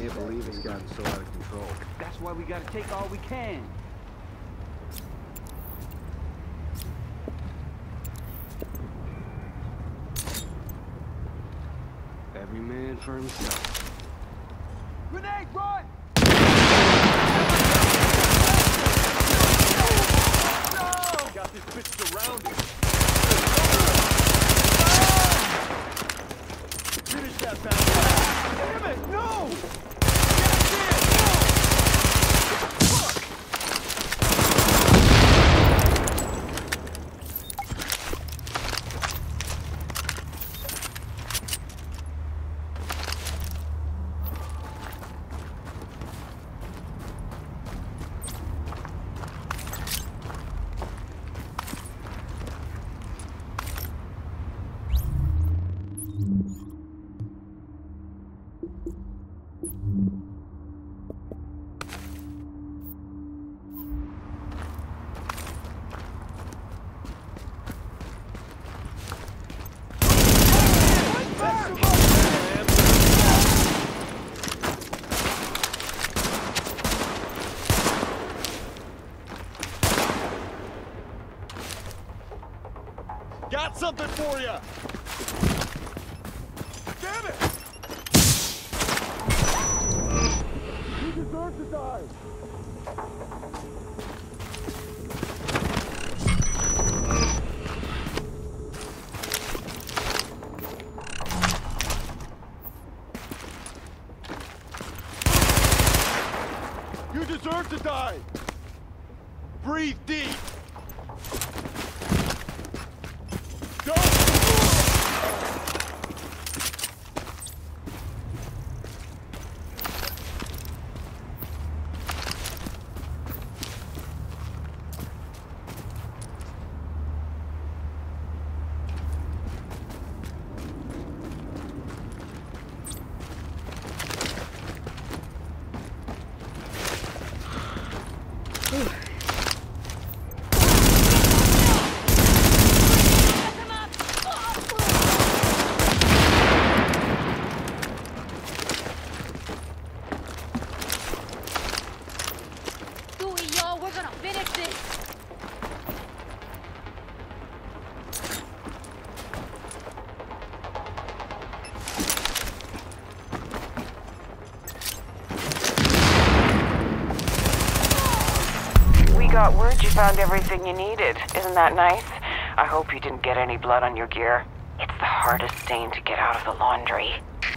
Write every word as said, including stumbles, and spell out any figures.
Can't believe it's gotten so out of control. That's why we gotta take all we can. Every man for himself. Grenade, run! No! Got this bitch surrounded. Finish that battle. Damn it, no! Got something for you! Damn it! You deserve to die! You deserve to die! Breathe deep! Got word you found everything you needed. Isn't that nice? I hope you didn't get any blood on your gear. It's the hardest stain to get out of the laundry.